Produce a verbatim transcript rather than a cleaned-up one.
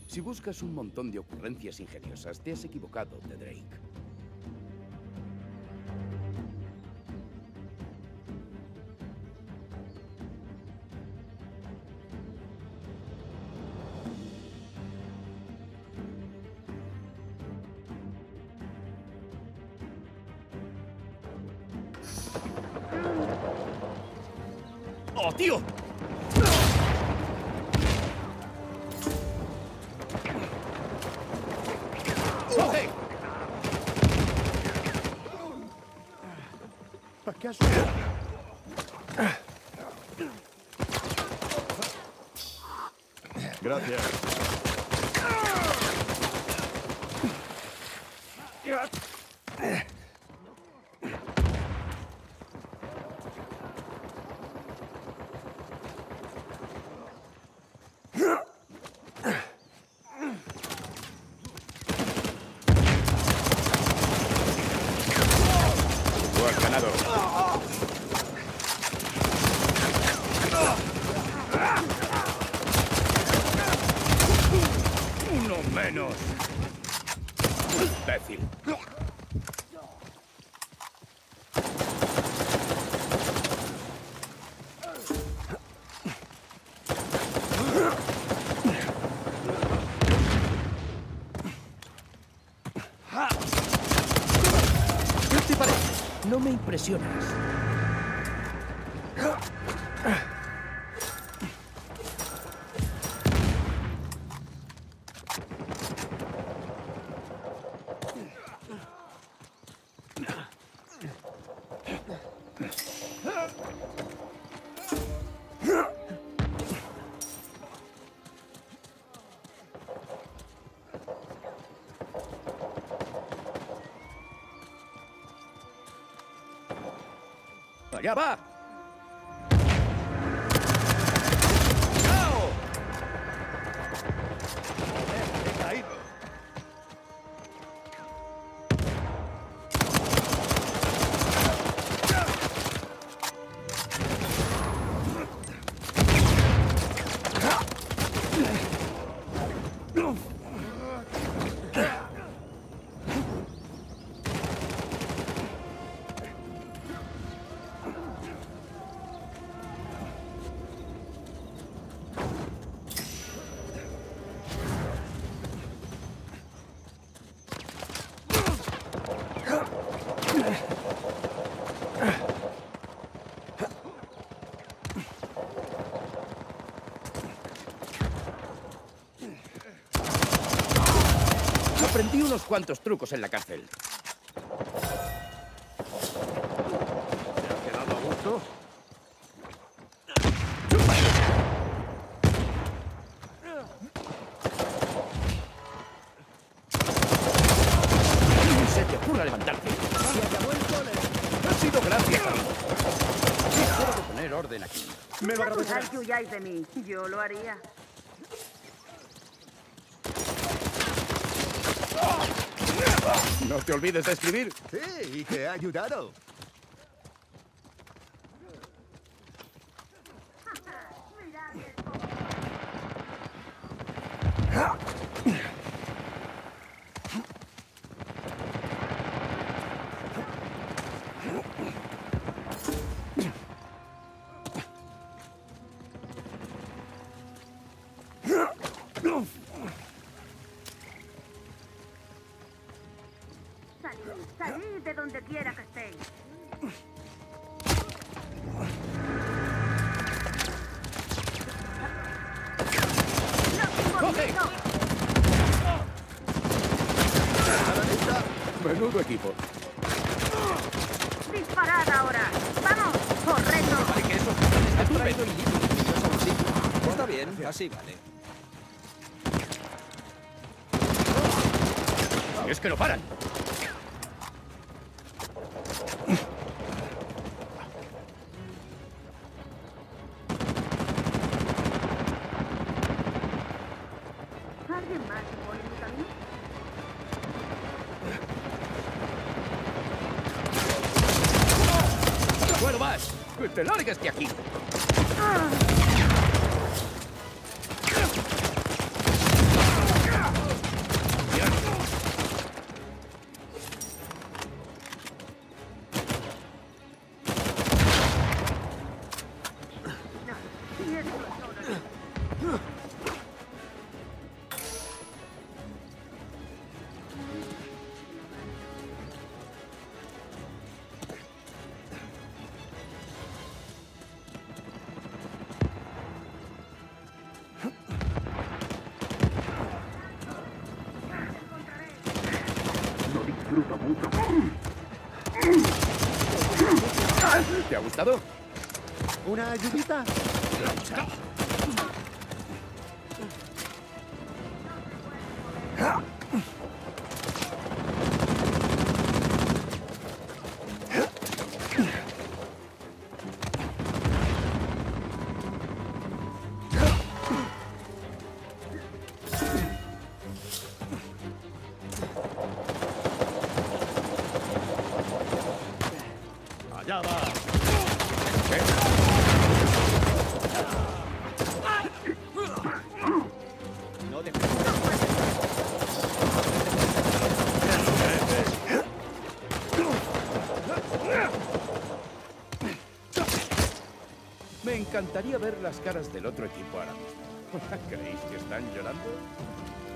Si buscas un montón de ocurrencias ingeniosas, te has equivocado de Drake. ¡Oh, tío! ¡Coge! ¿Acaso? Gracias. Tú has ganado. Uno menos. Imbécil. ¿Qué te parece? No me impresionas. ¡Allá va! ¡Chao! ¡He caído! Aprendí unos cuantos trucos en la cárcel. ¿Te ha quedado a gusto? ¡Ni se te ocurra levantarte! Ha sido gracias a mí. Espero de poner orden aquí. Me lo agradecerás. Ay, que huyáis de mí. Yo lo haría. No te olvides de escribir. Sí, y que ha ayudado. Salid, salid de donde quiera que estéis. ¡No, ¡Coge! conmigo! Menudo equipo. ¡Disparad ahora! ¡Vamos! ¡Correcto! Vale, que esos cabrones han traído el libro de niños a un sitio. Está bien, así vale. Es que no paran. ¿Alguien más pone mi camino? ¡Bueno, vas! ¡Que te largues de aquí! Y eso es todo. No disfruto mucho. ¿Te ha gustado? ¿Una ayudita? Allá va. No te... Me encantaría ver las caras del otro equipo ahora mismo. ¿Creéis que están llorando?